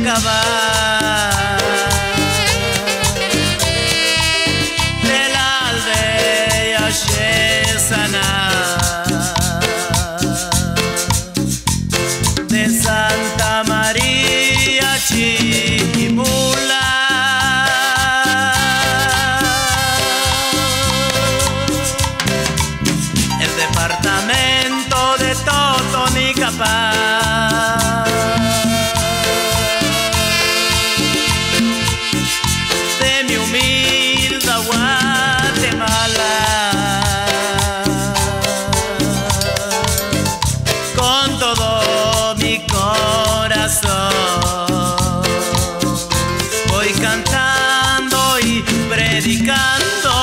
acabar de la aldea Shesana, de Santa María Chiquimula. El departamento de Totonicapán, de mi humilde Guatemala, con todo mi corazón voy cantando y predicando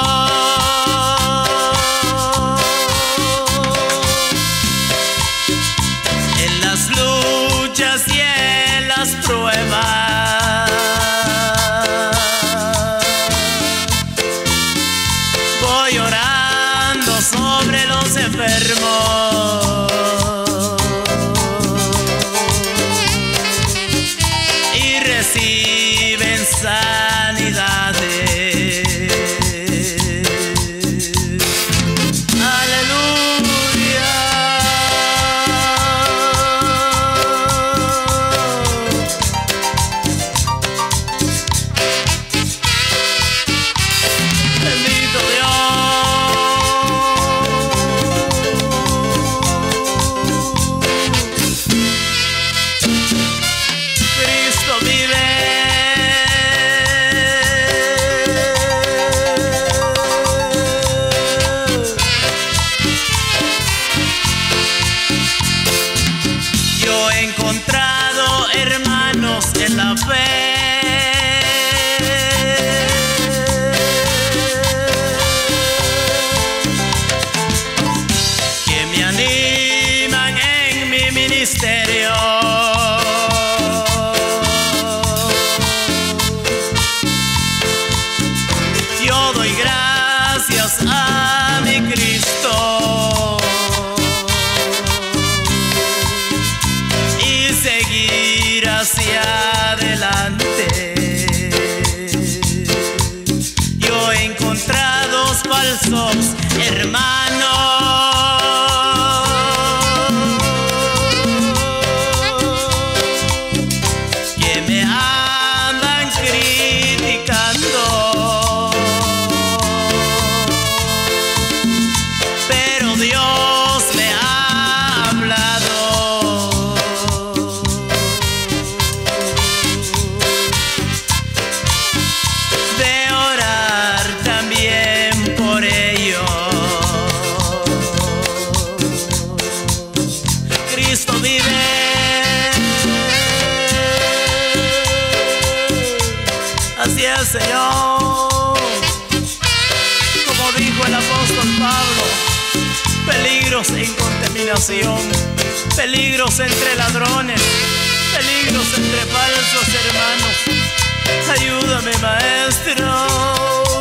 en las luchas y en las pruebas. Voy orando sobre los enfermos y reciben sanidades. Aleluya. Bendito Cristo vive. Yo he encontrado hermanos en la fe que me animan en mi ministerio. Yo doy gracias a mi Cristo y seguir hacia adelante. Yo he encontrado falsos hermanos que me andan criticando, pero Dios me ha hablado de orar también por ellos. Cristo vive. Así es, Señor. Como dijo el apóstol Pablo, peligros en contaminación, peligros entre ladrones, peligros entre falsos hermanos. Ayúdame, Maestro.